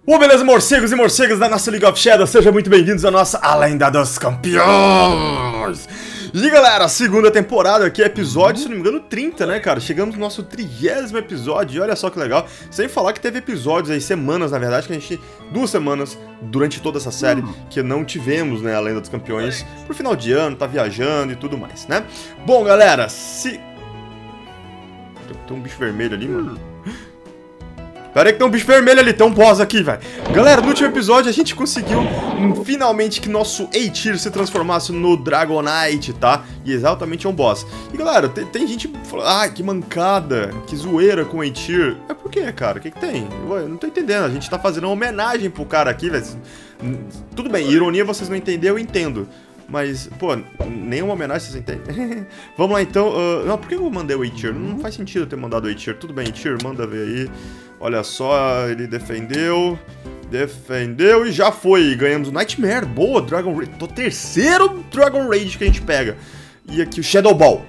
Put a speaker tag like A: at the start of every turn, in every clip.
A: Ô, beleza, morcegos e morcegas da nossa League of Shadows, sejam muito bem-vindos à nossa Além dos Campeões! E galera, segunda temporada aqui, episódio, se não me engano, 30, né, cara? Chegamos no nosso 30º episódio, e olha só que legal. Sem falar que teve episódios aí, semanas, na verdade, que a gente... 2 semanas, durante toda essa série, que não tivemos, né, a Lenda dos Campeões. Pro final de ano, tá viajando e tudo mais, né? Bom, galera, se... Tem um bicho vermelho ali, mano. Pera aí que tem um bicho vermelho ali, tem um boss aqui, velho. Galera, no último episódio a gente conseguiu finalmente que nosso A-Tier se transformasse no Dragonite, tá? E exatamente é um boss. E galera, tem gente falando, ah, que mancada, que zoeira com o A-Tier. É por quê, cara? O que tem? Eu não tô entendendo, a gente tá fazendo uma homenagem pro cara aqui, velho. Tudo bem, ironia vocês não entenderam, eu entendo. Mas, pô, nenhuma homenagem vocês entendem. Vamos lá então. Não, por que eu mandei o A-Tier? Não faz sentido eu ter mandado o A-Tier. Tudo bem, A-Tier, manda ver aí. Olha só, ele defendeu e já foi. Ganhamos o Nightmare. Boa, Dragon Rage. O terceiro Dragon Rage que a gente pega. E aqui o Shadow Ball.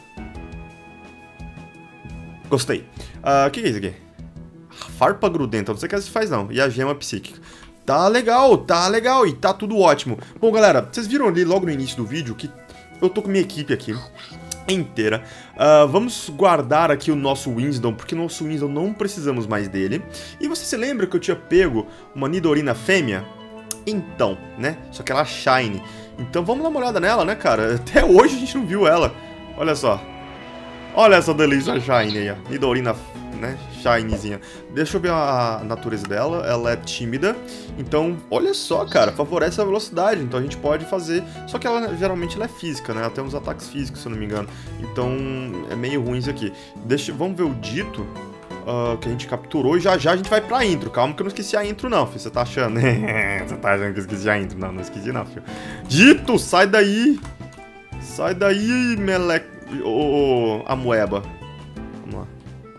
A: Gostei. O que é isso aqui? Farpa grudenta, não sei o que se faz não. E a gema psíquica. Tá legal e tá tudo ótimo. Bom, galera, vocês viram ali logo no início do vídeo que eu tô com minha equipe aqui inteira. Vamos guardar aqui o nosso Wisdom, porque nosso Wisdom não precisamos mais dele. E você se lembra que eu tinha pego uma Nidorina fêmea? Então, né? Só que ela é Shine. Então vamos dar uma olhada nela, né, cara? Até hoje a gente não viu ela. Olha só. Olha essa delícia Shine aí, ó. Nidorina, né? Shinezinha. Deixa eu ver a natureza dela. Ela é tímida. Então, olha só, cara. Favorece a velocidade. Então a gente pode fazer... Só que ela, geralmente, ela é física, né? Ela tem uns ataques físicos, se eu não me engano. Então, é meio ruim isso aqui. Vamos ver o Dito, que a gente capturou. E já já a gente vai pra intro. Calma que eu não esqueci a intro, não, filho. Você tá achando? Você tá achando que eu esqueci a intro? Não, não esqueci, não, filho. Dito, sai daí. Sai daí, meleque. A moeba. Vamos lá.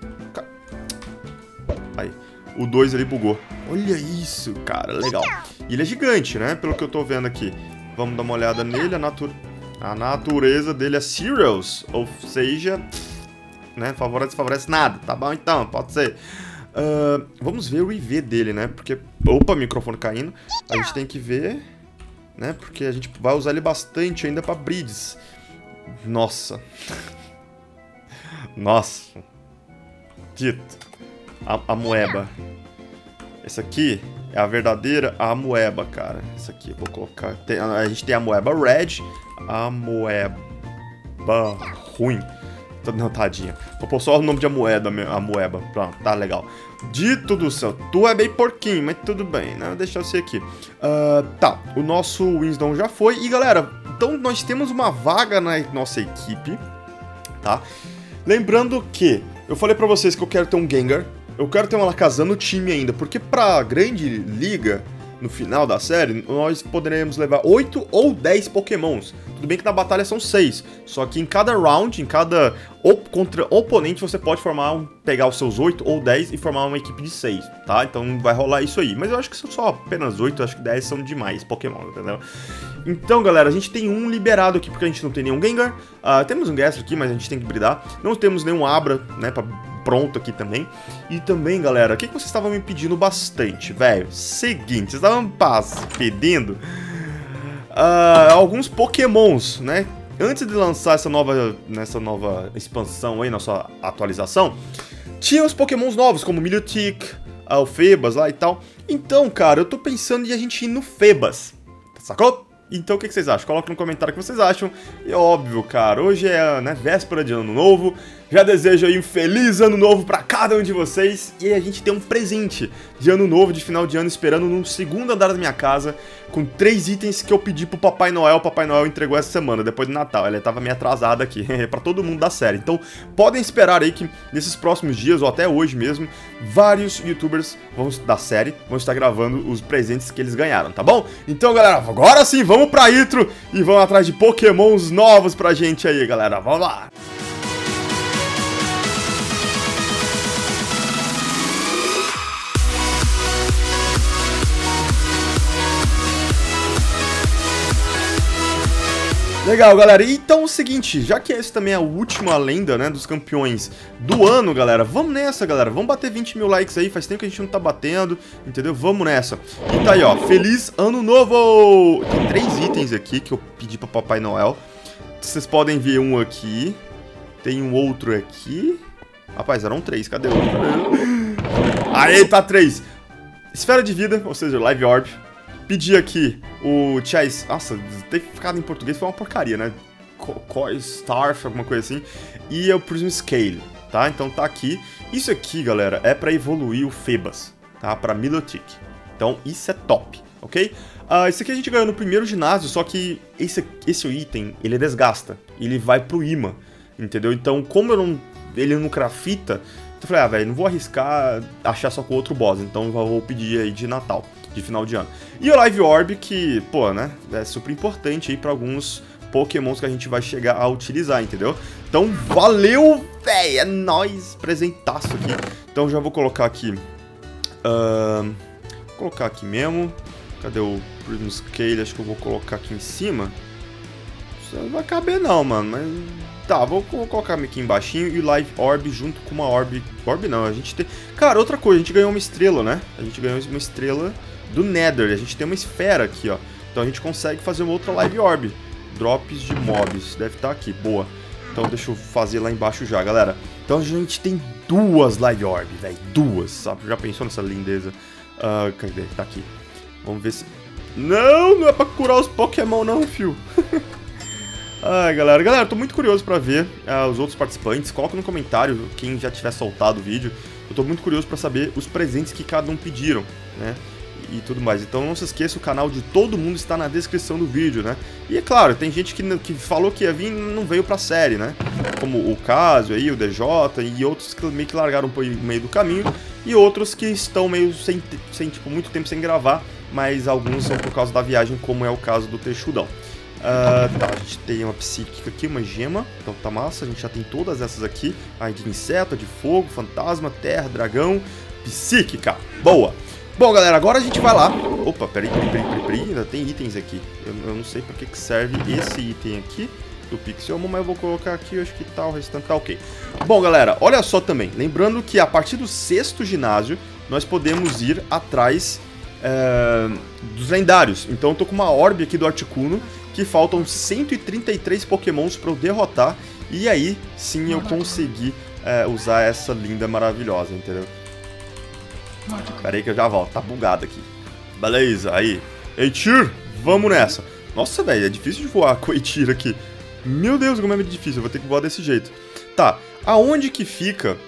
A: Aí. O 2 ali bugou. Olha isso, cara. Legal. E ele é gigante, né? Pelo que eu tô vendo aqui. Vamos dar uma olhada nele. A natureza dele é Cereals. Ou seja, né? Favorece nada. Tá bom então, pode ser. Vamos ver o IV dele, né? Porque... Opa, microfone caindo. A gente tem que ver, né? Porque a gente vai usar ele bastante ainda pra breeds. Nossa. Nossa. Dito. A moeba. Essa aqui é a verdadeira amoeba, cara. Essa aqui, eu vou colocar. A gente tem a moeba red. A moeba ruim. Não, tadinha. Vou pôr só o nome de amoeba. Pronto, tá legal. Dito do céu, tu é bem porquinho, mas tudo bem, né? Vou deixar você aqui. Tá, o nosso Wisdom já foi. E galera, então nós temos uma vaga na nossa equipe, tá? Lembrando que eu falei pra vocês que eu quero ter um Gengar. Eu quero ter uma Alakazam no time ainda, porque pra grande liga, no final da série, nós poderemos levar 8 ou 10 Pokémons. Tudo bem que na batalha são 6, só que em cada round, contra oponente, você pode pegar os seus 8 ou 10 e formar uma equipe de 6, tá? Então vai rolar isso aí. Mas eu acho que são só apenas 8, acho que 10 são demais Pokémon, entendeu? Então, galera, a gente tem um liberado aqui, porque a gente não tem nenhum Gengar. Temos um Gastro aqui, mas a gente tem que bridar. Não temos nenhum Abra, né, pronto aqui também. E também, galera, o que vocês estavam me pedindo bastante, velho? Seguinte, vocês estavam pedindo alguns Pokémons, né? Antes de lançar essa nova expansão aí, nossa atualização, tinha os Pokémons novos, como Milotic, o Febas lá e tal. Então, cara, eu tô pensando em a gente ir no Febas, sacou? Então o que vocês acham? Coloca no comentário o que vocês acham. E óbvio, cara, hoje é, né, véspera de ano novo. Já desejo aí um feliz ano novo pra cada um de vocês. E a gente tem um presente de ano novo, de final de ano, esperando no segundo andar da minha casa, com 3 itens que eu pedi pro Papai Noel. O Papai Noel entregou essa semana, depois do Natal. Ele tava meio atrasado aqui, pra todo mundo da série. Então podem esperar aí que nesses próximos dias, ou até hoje mesmo, vários youtubers da série vão estar gravando os presentes que eles ganharam, tá bom? Então, galera, agora sim, vamos pra intro e vamos atrás de Pokémons novos pra gente aí, galera. Vamos lá! Legal, galera. Então, o seguinte, já que esse também é a última lenda, né, dos campeões do ano, galera, vamos nessa, galera. Vamos bater 20 mil likes aí, faz tempo que a gente não tá batendo, entendeu? Vamos nessa. E tá aí, ó, Feliz Ano Novo! Tem 3 itens aqui que eu pedi pra Papai Noel. Vocês podem ver um aqui. Tem um outro aqui. Rapaz, eram 3, cadê o outro? Aí, tá 3. Esfera de vida, ou seja, Live Orb. Pedi aqui o Chase. Nossa, ter ficado em português foi uma porcaria, né? Starf, alguma coisa assim. E o Prism Scale, tá? Então tá aqui. Isso aqui, galera, é pra evoluir o Febas, tá? Pra Milotic. Então isso é top, ok? Esse aqui a gente ganhou no primeiro ginásio, só que esse item, ele desgasta. Ele vai pro imã, entendeu? Então, como ele não crafita, eu falei, velho, não vou arriscar achar só com outro boss. Então eu vou pedir aí de Natal. De final de ano. E o Live Orb, que, pô, né, é super importante aí pra alguns Pokémons que a gente vai chegar a utilizar, entendeu? Então, valeu, véi, é nóis, presentaço aqui. Então, já vou colocar aqui, vou colocar aqui mesmo. Cadê o Prism Scale? Acho que eu vou colocar aqui em cima. Isso não vai caber não, mano, mas... Tá, vou colocar aqui embaixinho e o Live Orb junto com uma Orb... Orb não, a gente tem... Cara, outra coisa, a gente ganhou uma estrela, né? A gente ganhou uma estrela do Nether. A gente tem uma esfera aqui, ó. Então a gente consegue fazer uma outra Live Orb. Drops de mobs. Deve estar aqui, boa. Então deixa eu fazer lá embaixo já, galera. Então a gente tem 2 Live Orb, velho. 2, sabe? Já pensou nessa lindeza? Cadê? Tá aqui. Vamos ver se... Não é pra curar os Pokémon não, fio. Ai, galera. Galera, eu tô muito curioso pra ver os outros participantes. Coloca no comentário quem já tiver soltado o vídeo. Eu tô muito curioso pra saber os presentes que cada um pediram, né? E tudo mais. Então não se esqueça, o canal de todo mundo está na descrição do vídeo, né? E é claro, tem gente que falou que ia vir e não veio pra série, né? Como o Casio aí, o DJ e outros que meio que largaram no meio do caminho. E outros que estão meio sem tipo, muito tempo sem gravar. Mas alguns são por causa da viagem, como é o caso do Texudão. Tá, a gente tem uma psíquica aqui, uma gema, então tá massa, a gente já tem todas essas aqui, aí de inseto, de fogo, fantasma, terra, dragão, psíquica, boa! Bom, galera, agora a gente vai lá, opa, peraí, ainda tem itens aqui, eu não sei pra que serve esse item aqui, do Pixelmon, mas eu vou colocar aqui, eu acho que tá, o restante tá ok. Bom, galera, olha só também, lembrando que a partir do 6º ginásio, nós podemos ir atrás dos lendários, então eu tô com uma orbe aqui do Articuno, que faltam 133 Pokémons para eu derrotar, e aí sim eu consegui usar essa linda maravilhosa, entendeu? Pera aí que eu já volto, tá bugado aqui. Beleza, aí. Eitir, vamos nessa. Nossa, velho, é difícil de voar com o Eitir aqui. Meu Deus, como é difícil, eu vou ter que voar desse jeito. Tá, aonde que fica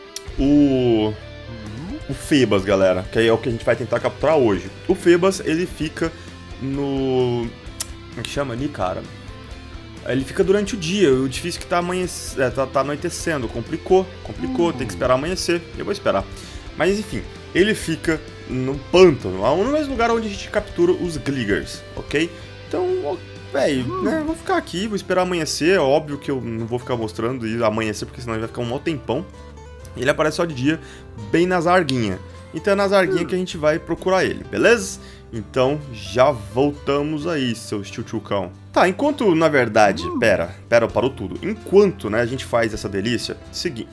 A: o Febas, galera? Que é o que a gente vai tentar capturar hoje. O Febas, ele fica no... Como que chama ali, cara? Ele fica durante o dia, o difícil é que tá anoitecendo, complicou, tem que esperar amanhecer, eu vou esperar. Mas enfim, ele fica no pântano, no mesmo lugar onde a gente captura os Gliggers, ok? Então, velho, né, vou ficar aqui, vou esperar amanhecer, óbvio que eu não vou ficar mostrando e amanhecer, porque senão ele vai ficar um maior tempão. Ele aparece só de dia, bem nas arguinhas. Então é nas arguinhas que a gente vai procurar ele, beleza? Então, já voltamos aí, seu tchutchucão. Tá, enquanto, na verdade... Pera, parou tudo. Enquanto, né, a gente faz essa delícia, seguinte...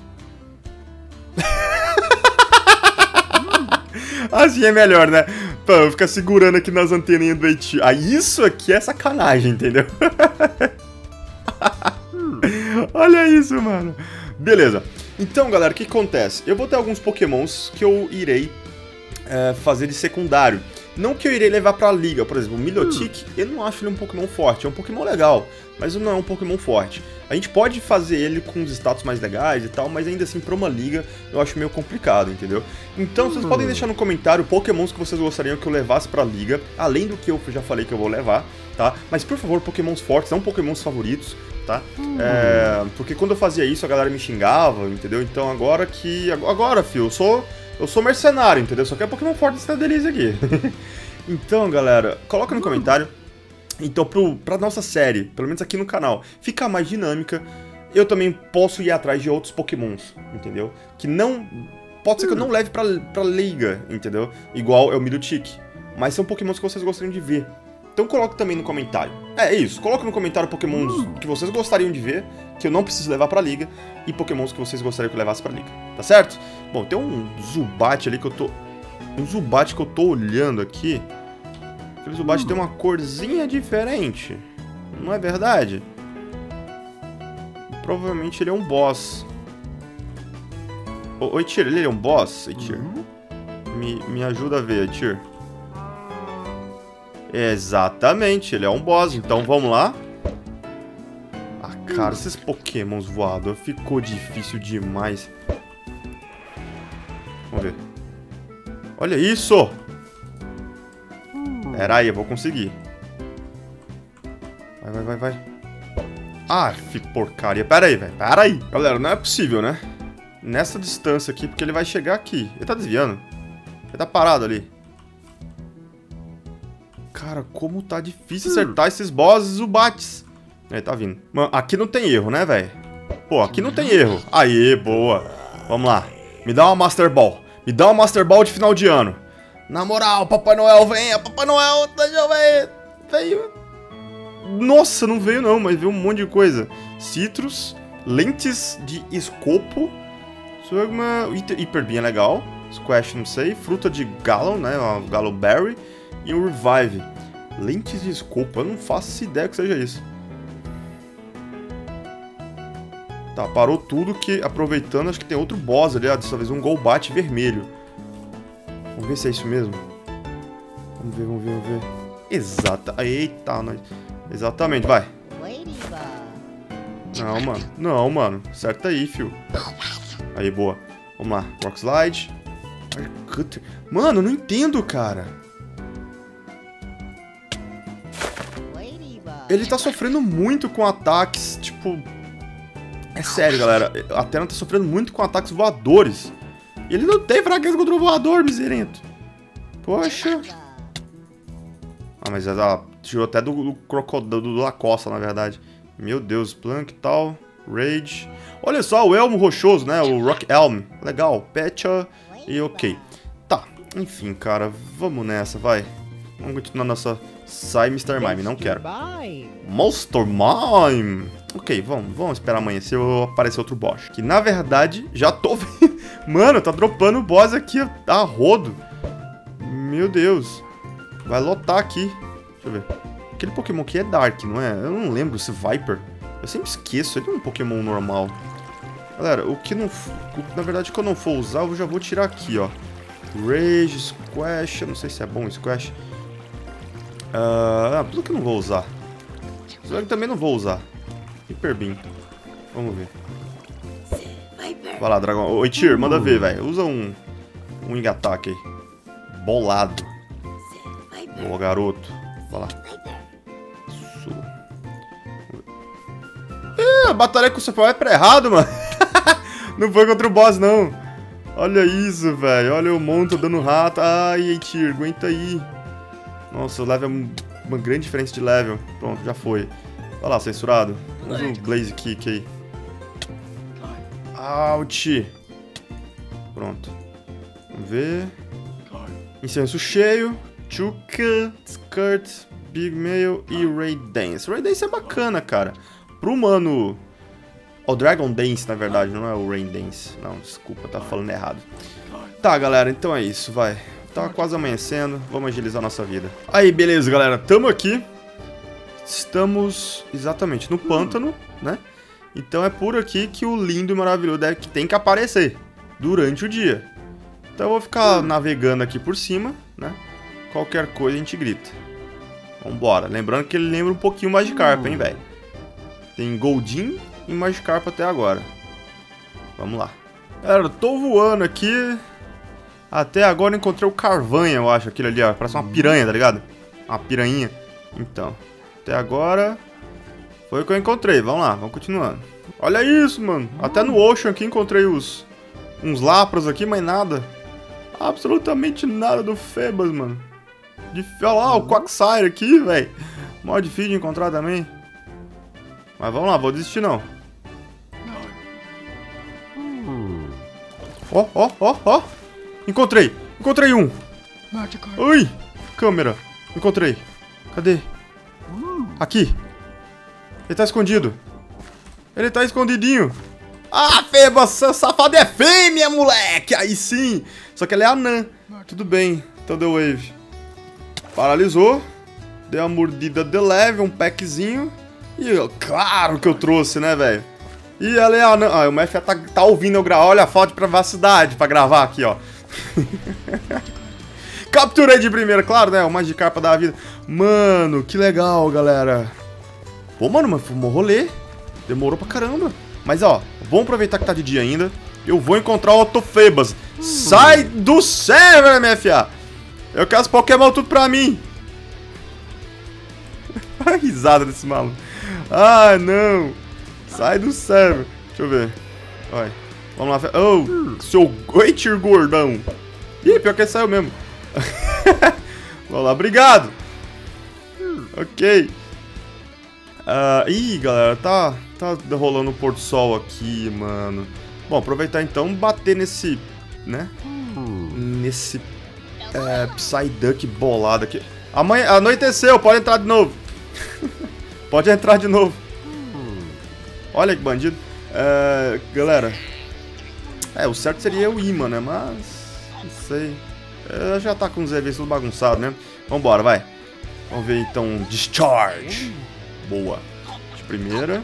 A: Assim é melhor, né? Pô, ficar segurando aqui nas anteninhas do Eitir. Ah, isso aqui é sacanagem, entendeu? Olha isso, mano. Beleza. Então, galera, o que acontece? Eu vou ter alguns Pokémons que eu irei fazer de secundário. Não que eu irei levar pra liga, por exemplo, o Milotic, eu não acho ele um Pokémon forte, é um Pokémon legal, mas não é um Pokémon forte. A gente pode fazer ele com os status mais legais e tal, mas ainda assim pra uma liga eu acho meio complicado, entendeu? Então vocês podem deixar no comentário Pokémons que vocês gostariam que eu levasse pra liga, além do que eu já falei que eu vou levar, tá? Mas por favor, Pokémons fortes, não Pokémons favoritos, tá? Porque quando eu fazia isso a galera me xingava, entendeu? Então agora, fio, eu sou mercenário, entendeu? Só quero Pokémon forte nessa delícia aqui. Então, galera, coloca no comentário. Então, pra nossa série, pelo menos aqui no canal, ficar mais dinâmica, eu também posso ir atrás de outros Pokémons, entendeu? Que não... Pode ser que eu não leve pra liga, entendeu? Igual é o Milotic. Mas são Pokémons que vocês gostariam de ver, Então coloque também no comentário. É isso, coloque no comentário pokémons que vocês gostariam de ver, que eu não preciso levar pra liga, e pokémons que vocês gostariam que eu levasse pra liga, tá certo? Bom, tem um Zubat ali que eu tô... Um Zubat que eu tô olhando aqui. Aquele Zubat tem uma corzinha diferente, não é verdade? Provavelmente ele é um boss. Oi, Tyr, ele é um boss? Oi, Tyr. Me ajuda a ver, Tyr. Exatamente, ele é um boss, então vamos lá. Ah, cara, esses pokémons voadores ficou difícil demais. Vamos ver. Olha isso! Pera aí, eu vou conseguir. Vai. Ah, que porcaria. Pera aí, velho. Pera aí. Galera, não é possível, né? Nessa distância aqui, porque ele vai chegar aqui. Ele tá desviando. Ele tá parado ali. Cara, como tá difícil acertar esses bosses Zubats. Ele tá vindo. Mano, aqui não tem erro, né, velho? Pô, aqui não tem erro. Aê, boa. Vamos lá. Me dá uma Master Ball. Me dá uma Master Ball de final de ano. Na moral, Papai Noel, venha. Papai Noel, deixa eu ver. Veio. Nossa, não veio não, mas veio um monte de coisa. Citrus, lentes de escopo. Sugma, Hyper Beam é legal. Squash, não sei. Fruta de Galon, né? Uma Galon Berry. E um Revive. Lentes de escopo. Eu não faço ideia que seja isso. Tá, parou tudo que... Aproveitando, acho que tem outro boss ali. Dessa vez um Golbat vermelho. Vamos ver se é isso mesmo. Vamos ver. Exata. Eita, nós... Exatamente, vai. Não, mano. Acerta aí, fio. Aí, boa. Vamos lá. Rock Slide. Mano, eu não entendo, cara. Ele tá sofrendo muito com ataques, tipo... É sério, galera. A Terra tá sofrendo muito com ataques voadores. Ele não tem fraqueza contra o voador, miserento. Poxa. Ah, mas ela tirou até do crocodilo, do Lacosta, na verdade. Meu Deus, Plank e tal. Rage. Olha só, o Elmo rochoso, né? O Rock Elm. Legal. Pecha e ok. Tá, enfim, cara. Vamos nessa, vai. Vamos continuar nossa... Sai, Mr. Mime. Não quero. Monster Mime. Ok, vamos esperar amanhecer ou aparecer outro boss. Que, na verdade, já tô vendo... Mano, tá dropando o boss aqui a rodo. Meu Deus. Vai lotar aqui. Deixa eu ver. Aquele Pokémon aqui é Dark, não é? Eu não lembro se Viper. Eu sempre esqueço. Ele é um Pokémon normal. Galera, o que não... Na verdade, o que eu não for usar, eu já vou tirar aqui, ó. Rage, Squash. Eu não sei se é bom Squash. Tudo que eu não vou usar. Zog também não vou usar. Hyper Beam. Vamos ver. Vai lá, dragão. Oi, Tyr, manda ver, velho. Usa um Wing Attack aí. Bolado. Boa, garoto. Vai lá. Isso. A batalha com o Super Viper é errado, mano. Não foi contra o boss, não. Olha isso, velho. Olha o Monto dando rato. Ai, Tyr, aguenta aí. Nossa, o level é uma grande diferença de level. Pronto, já foi. Vai lá, censurado. Usa um Blaze Kick aí. Ouch. Pronto. Vamos ver. Incenso cheio. Chuka, Skirt, Big Mail e Ray Dance. Ray Dance é bacana, cara. Pro humano... O Dragon Dance, na verdade, não é o Rain Dance. Não, desculpa, tá falando errado. Tá, galera, então é isso, vai. Tá quase amanhecendo, vamos agilizar nossa vida. Aí, beleza, galera, tamo aqui. Estamos exatamente no pântano, né? Então é por aqui que o lindo e maravilhoso tem que aparecer durante o dia. Então eu vou ficar navegando aqui por cima, né? Qualquer coisa a gente grita. Vambora. Lembrando que ele lembra um pouquinho mais de Magikarp, hein, velho? Tem Goldeen e Magikarp até agora. Vamos lá. Galera, eu tô voando aqui. Até agora eu encontrei o Carvanha, eu acho. Aquele ali, ó. Parece uma piranha, tá ligado? Uma piranha. Então, até agora foi o que eu encontrei. Vamos lá, vamos continuando. Olha isso, mano. Até no Ocean aqui encontrei uns Lapras aqui, mas nada. Absolutamente nada do Febas, mano. Olha lá, o Quagsire aqui, velho. Mó difícil de encontrar também. Mas vamos lá, vou desistir não. Ó. Encontrei um. Ui, câmera. Encontrei. Cadê? Aqui. Ele tá escondido. Ele tá escondidinho. Ah, Febas, seu safado é fêmea, moleque. Aí sim. Só que ela é anã. Tudo bem. Então deu wave. Paralisou. Deu uma mordida de leve, um packzinho. E claro que eu trouxe, né, velho? E ela é anã. Ah, o Mef tá ouvindo eu gravar. Olha a falta de privacidade pra gravar aqui, ó. Capturei de primeira, claro, né? O Magikarpa da vida. Mano, que legal, galera. Pô, mano, mas foi um rolê. Demorou pra caramba. Mas, ó, vamos aproveitar que tá de dia ainda. Eu vou encontrar o Autofebas. Sai do server, MFA. Eu quero os Pokémon tudo pra mim. A risada desse maluco. Ah, não. Sai do server. Deixa eu ver. Vai. Vamos lá. Oh, seu Goitir gordão. Ih, pior que ele saiu mesmo. Vamos lá, obrigado. Ok. Ih, galera, tá rolando um pôr do sol aqui, mano. Bom, aproveitar então e bater nesse, né? Nesse Psyduck bolado aqui. Amanhã, anoiteceu, pode entrar de novo. Pode entrar de novo. Olha que bandido. Galera. O certo seria o imã, né? Mas, não sei. Já tá com os eventos tudo bagunçado, né? Vambora, vai. Vamos ver então. Discharge. Boa. De primeira.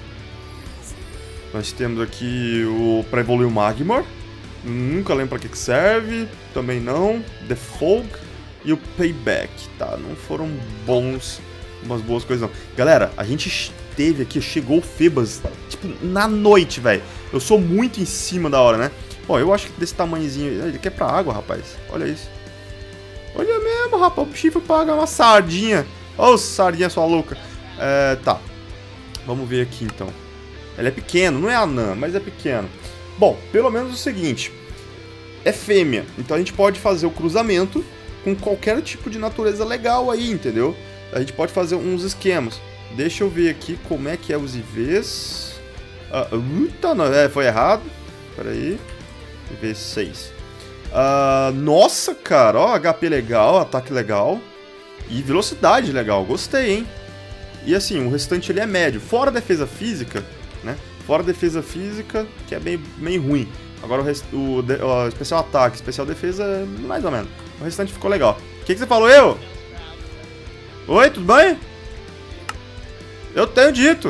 A: Nós temos aqui o pra evoluir o Magmar. Nunca lembro pra que serve. Também não. The Fog e o Payback. Tá, não foram umas boas coisas não. Galera, a gente esteve aqui, chegou o Febas, tipo, na noite, velho. Eu sou muito em cima da hora, né? Bom, eu acho que desse tamanhozinho... Ele quer pra água, rapaz. Olha isso. Olha mesmo, rapaz. O bichinho foi pagar uma sardinha. Ô, sardinha sua louca. Tá. Vamos ver aqui, então. Ele é pequeno. Não é anã, mas é pequeno. Bom, pelo menos o seguinte. É fêmea. Então a gente pode fazer o cruzamento com qualquer tipo de natureza legal aí, entendeu? A gente pode fazer uns esquemas. Deixa eu ver aqui como é que é os IVs. Tá, não. Foi errado. Pera aí. IV6. Nossa, cara, ó, HP legal, ataque legal e velocidade legal, gostei, hein? E assim, o restante ele é médio, fora a defesa física, né? Fora a defesa física, que é bem ruim. Agora o especial ataque, especial defesa, mais ou menos. O restante ficou legal. O que você falou, eu? Oi, tudo bem? Eu tenho dito.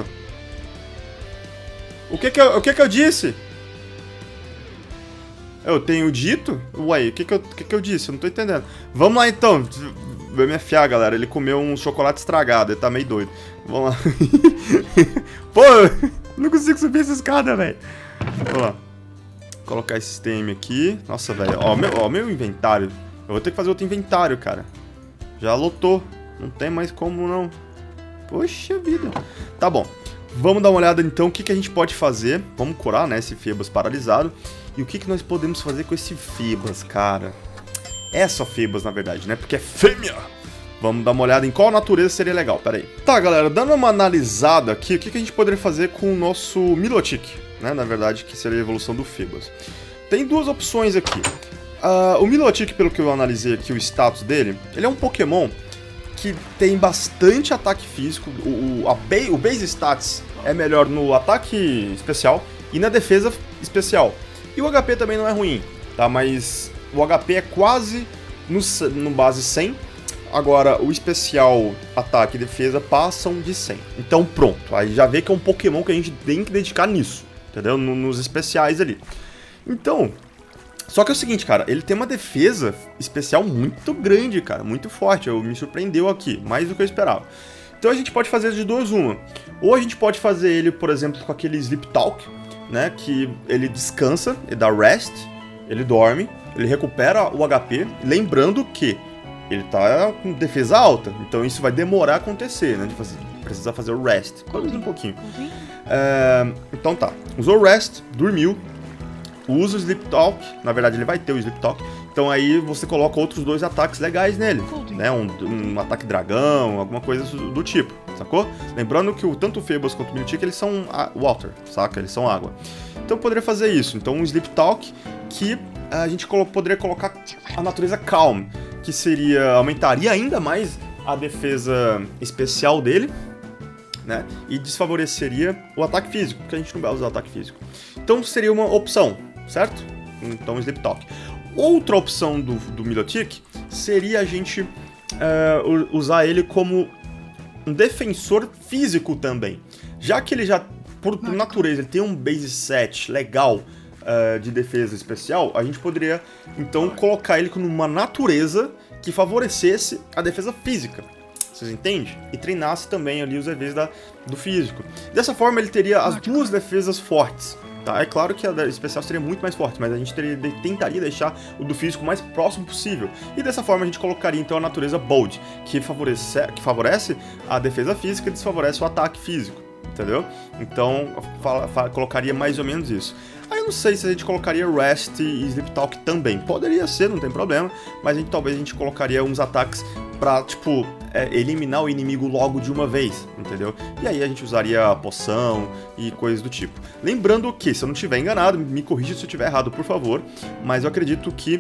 A: O que que eu disse? Eu tenho dito? Ué, o que eu disse? Eu não tô entendendo. Vamos lá, então. Vai me afiar, galera. Ele comeu um chocolate estragado. Ele tá meio doido. Vamos lá. Pô, não consigo subir essa escada, velho. Vamos lá. Vou colocar esse TM aqui. Nossa, velho. Ó, meu inventário. Eu vou ter que fazer outro inventário, cara. Já lotou. Não tem mais como, não. Poxa vida. Tá bom. Vamos dar uma olhada, então, o que a gente pode fazer. Vamos curar, né, esse Febas paralisado. E o que nós podemos fazer com esse Febas, cara? É só Febas, na verdade, né? Porque é fêmea. Vamos dar uma olhada em qual natureza seria legal. Pera aí. Tá, galera, dando uma analisada aqui, o que a gente poderia fazer com o nosso Milotic, né? Na verdade, que seria a evolução do Febas. Tem duas opções aqui. O Milotic, pelo que eu analisei aqui, o status dele, ele é um Pokémon que tem bastante ataque físico. O base stats é melhor no ataque especial e na defesa especial. E o HP também não é ruim, tá? Mas o HP é quase no base 100. Agora, o especial, ataque e defesa passam de 100. Então pronto, aí já vê que é um Pokémon que a gente tem que dedicar nisso, entendeu? Nos especiais ali. Então, só que é o seguinte, cara, ele tem uma defesa especial muito grande, cara, muito forte. Me surpreendeu aqui, mais do que eu esperava. Então a gente pode fazer de duas uma. Ou a gente pode fazer ele, por exemplo, com aquele Sleep Talk, né, que ele descansa, ele dá rest, ele dorme, ele recupera o HP, lembrando que ele tá com defesa alta, então isso vai demorar a acontecer, né, de precisar fazer o rest, talvez um pouquinho. Então tá, usou o rest, dormiu, usa o Sleep Talk, na verdade ele vai ter o Sleep Talk, então aí você coloca outros dois ataques legais nele, né, um ataque dragão, alguma coisa do tipo, sacou? Lembrando que tanto o Febas quanto o Milotic, eles são water, saca? Eles são água. Então eu poderia fazer isso, então um Sleep Talk que a gente poderia colocar a natureza Calm, que aumentaria ainda mais a defesa especial dele, né? E desfavoreceria o ataque físico, porque a gente não vai usar ataque físico. Então seria uma opção, certo? Então Sleep Talk. Outra opção do Milotic seria a gente usar ele como um defensor físico também. Já que ele já, por natureza, ele tem um base set legal de defesa especial, a gente poderia então colocar ele como uma natureza que favorecesse a defesa física. Vocês entendem? E treinasse também ali os EVs do físico. Dessa forma ele teria as duas defesas fortes. Tá? É claro que a especial seria muito mais forte, mas a gente tentaria deixar o do físico o mais próximo possível. E dessa forma a gente colocaria então a natureza Bold, que favorece a defesa física e desfavorece o ataque físico. Entendeu? Então colocaria mais ou menos isso. Aí eu não sei se a gente colocaria Rest e Sleep Talk também. Poderia ser, não tem problema, mas talvez a gente colocaria uns ataques pra, tipo, eliminar o inimigo logo de uma vez, entendeu? E aí a gente usaria a poção e coisas do tipo. Lembrando que, se eu não estiver enganado, me corrija se eu estiver errado, por favor, mas eu acredito que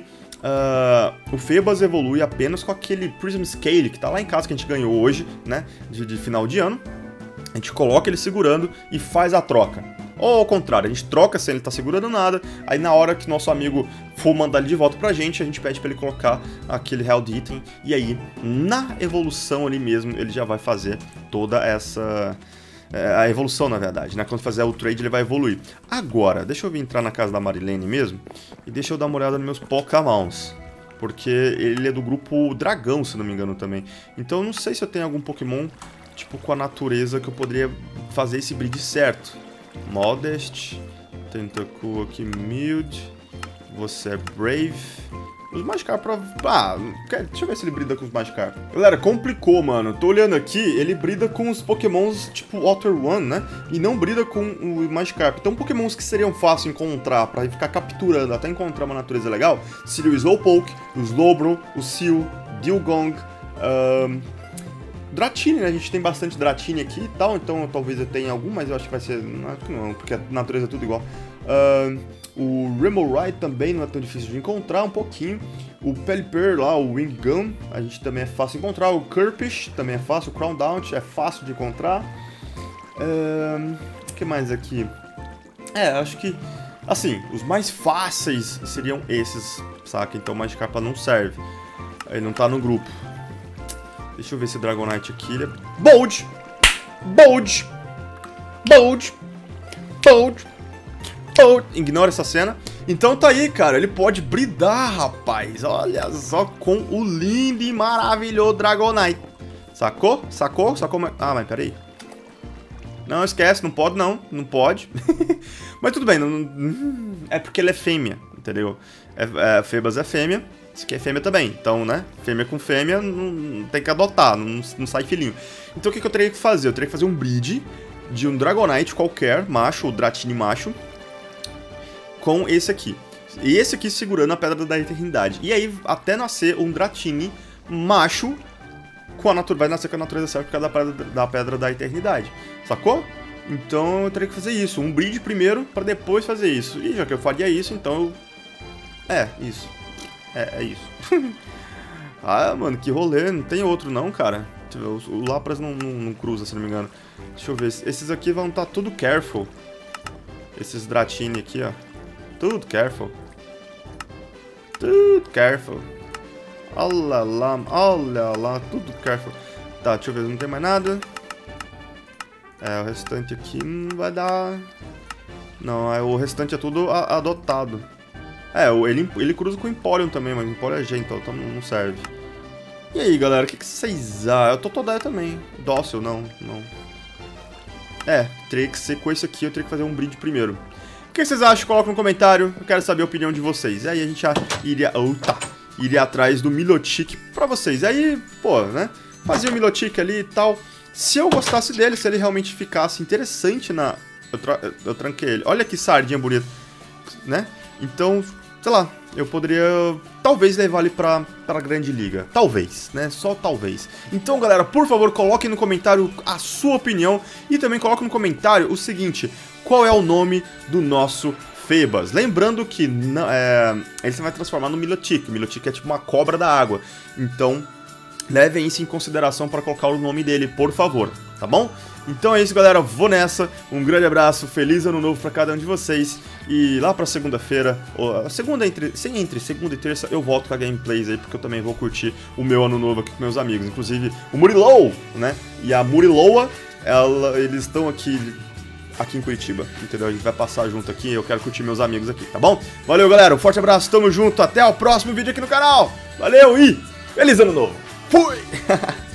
A: o Febas evolui apenas com aquele Prism Scale, que tá lá em casa, que a gente ganhou hoje, né, de final de ano. A gente coloca ele segurando e faz a troca. Ou ao contrário, a gente troca sem ele tá segurando nada, aí na hora que nosso amigo for mandar ele de volta pra gente pede pra ele colocar aquele Held Item, e aí, na evolução ali mesmo, ele já vai fazer toda essa... a evolução, na verdade, né? Quando fazer o trade, ele vai evoluir. Agora, deixa eu vir entrar na casa da Marilene mesmo, e deixa eu dar uma olhada nos meus Pokémons. Porque ele é do grupo Dragão, se não me engano, também. Então eu não sei se eu tenho algum Pokémon, tipo, com a natureza que eu poderia fazer esse breed certo. Modest, Tentacool aqui, Mild, você é Brave. Os Magikarp deixa eu ver se ele brida com os Magikarp. Galera, complicou, mano. Tô olhando aqui, ele brida com os Pokémons tipo Water One, né? E não brida com o Magikarp. Então Pokémons que seriam fáceis de encontrar, pra ficar capturando até encontrar uma natureza legal, seria o Slowpoke, o Slowbro, o Seal, Dewgong, Dratini, né? A gente tem bastante Dratini aqui e tal, então talvez eu tenha algum, mas eu acho que vai ser... Acho que não, porque a natureza é tudo igual. O Remoraid também não é tão difícil de encontrar, um pouquinho. O Pelipper lá, o Winggun, a gente também é fácil de encontrar. O Kirpish também é fácil. O Crowndown é fácil de encontrar. O que mais aqui? Acho que... Assim, os mais fáceis seriam esses, saca? Então o Magikarp não serve. Ele não tá no grupo. Deixa eu ver se o Dragonite aqui ele é... Bold! Bold! Bold! Bold! Bold! Ignora essa cena. Então tá aí, cara. Ele pode bridar, rapaz. Olha só, com o lindo e maravilhoso Dragonite. Sacou? Sacou? Sacou? Ah, mas peraí. Não, esquece. Não pode, não. Não pode. Mas tudo bem. É porque ele é fêmea, entendeu? Febas é fêmea. Isso aqui é fêmea também, então, né? Fêmea com fêmea não tem que adotar, não sai filhinho. Então o que eu teria que fazer? Eu teria que fazer um breed de um Dragonite qualquer, macho, ou Dratini macho, com esse aqui. E esse aqui segurando a Pedra da Eternidade. E aí, até nascer um Dratini macho, vai nascer com a natureza certa por causa da Pedra da Eternidade. Sacou? Então eu teria que fazer isso, um breed primeiro, pra depois fazer isso. E já que eu faria isso, então eu... isso. É isso. Ah, mano, que rolê. Não tem outro não, cara. O Lapras não cruza, se não me engano. Deixa eu ver. Esses aqui vão estar tudo careful. Esses Dratini aqui, ó. Tudo careful. Tudo careful. Olha lá. Tudo careful. Tá, deixa eu ver. Não tem mais nada. O restante aqui não vai dar... Não, o restante é tudo adotado. Ele cruza com o Emporium também, mas o Emporium é gentle, então não serve. E aí, galera, o que vocês acham? Eu tô Totodile também. Dócil, não. Teria que ser com esse aqui, eu teria que fazer um breed primeiro. O que vocês acham? Coloca no comentário, eu quero saber a opinião de vocês. E aí a gente já iria atrás do Milotic pra vocês. E aí, pô, né, fazia o Milotic ali e tal. Se eu gostasse dele, se ele realmente ficasse interessante eu tranquei ele. Olha que sardinha bonita, né? Então... sei lá, eu poderia talvez levar ele pra grande liga. Talvez, né? Só talvez. Então, galera, por favor, coloquem no comentário a sua opinião. E também coloquem no comentário o seguinte: qual é o nome do nosso Febas? Lembrando que ele se vai transformar no Milotic. O Milotic é tipo uma cobra da água. Então, levem isso em consideração para colocar o nome dele, por favor, tá bom? Então é isso, galera, vou nessa, um grande abraço, feliz ano novo para cada um de vocês, e lá pra segunda-feira, entre segunda e terça, eu volto com a gameplays aí, porque eu também vou curtir o meu ano novo aqui com meus amigos, inclusive o Murilou, né, e a Muriloa, eles estão aqui em Curitiba, entendeu? A gente vai passar junto aqui, eu quero curtir meus amigos aqui, tá bom? Valeu, galera, um forte abraço, tamo junto, até o próximo vídeo aqui no canal, valeu e feliz ano novo! Fui!